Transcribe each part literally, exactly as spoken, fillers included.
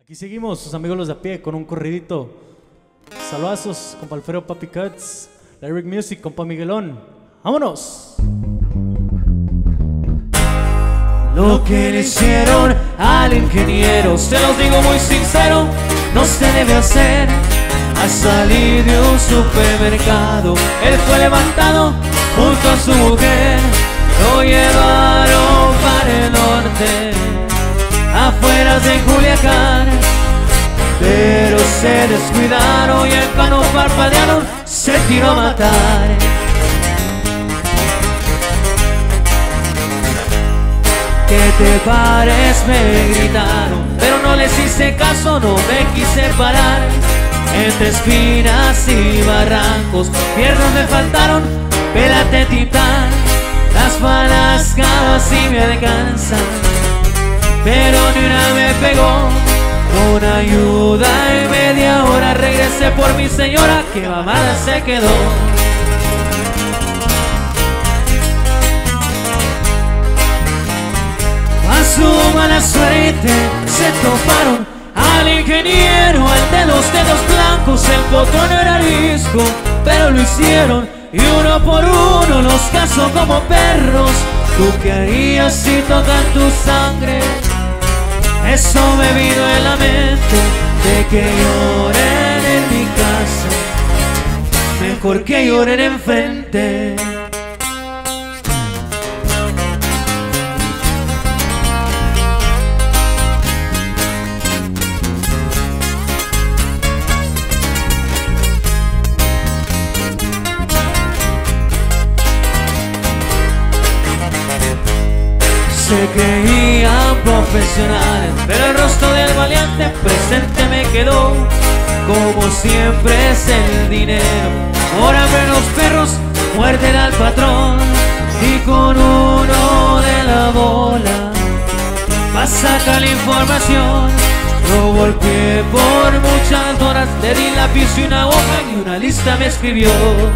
Aquí seguimos, sus amigos los de a pie, con un corridito. Saludazos, compa Alfredo Papi Cuts, Lyric Music, compa Miguelón. ¡Vámonos! Lo que le hicieron al ingeniero, se los digo muy sincero, no se debe hacer. Al salir de un supermercado, él fue levantado junto a su mujer. Lo llevaron para el norte, afuera de Culiacán, pero se descuidaron y el cano parpadearon, se tiró a matar. ¿Qué te pares? Me gritaron, pero no les hice caso, no me quise parar. Entre espinas y barrancos, piernas me faltaron, pélate titán. Las balas casi me alcanzan, pero ni una me pegó. Con ayuda en media hora regresé por mi señora, que mamada se quedó. A su mala suerte se toparon al ingeniero, al de los dedos blancos. El botón era arisco, pero lo hicieron y uno por uno los cazó como perros. ¿Tú qué harías si tocan tu sangre? Eso me vino en la mente, de que lloren en mi casa, mejor que lloren enfrente. Se creían profesionales, pero el rostro del valiente presente me quedó. Como siempre es el dinero, por hambre los perros muerden al patrón. Y con uno de la bola va a sacar la información. Lo golpeé por muchas horas, le di lápiz y una hoja y una lista me escribió.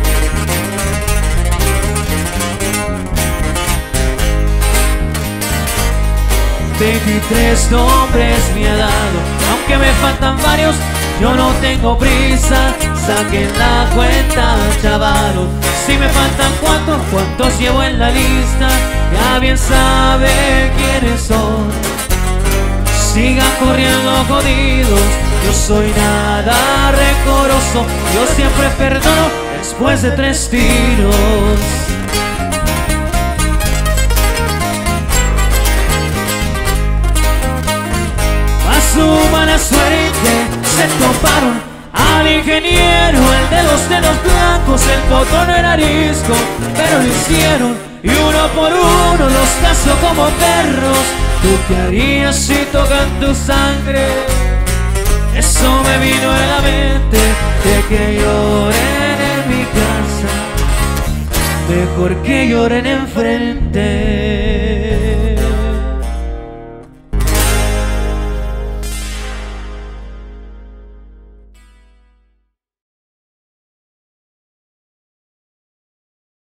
veintitrés nombres me ha dado, aunque me faltan varios, yo no tengo prisa. Saquen la cuenta, chavalos, si me faltan cuatro, cuántos llevo en la lista. Ya bien saben quiénes son, sigan corriendo jodidos. Yo soy nada rencoroso, yo siempre perdono después de tres tiros. Su mala suerte se toparon al ingeniero, el de los dedos blancos. El botón era arisco, pero lo hicieron y uno por uno los cazó como perros. ¿Tú qué harías si tocan tu sangre? Eso me vino en la mente, de que lloren en mi casa, mejor que lloren enfrente.